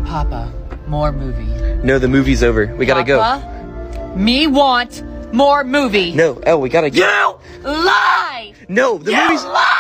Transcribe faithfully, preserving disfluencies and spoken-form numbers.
Papa, more movie. No, the movie's over. We gotta Papa, me want more movie. go. No, Elle, we gotta go. You lie! No, the You movie's... lie!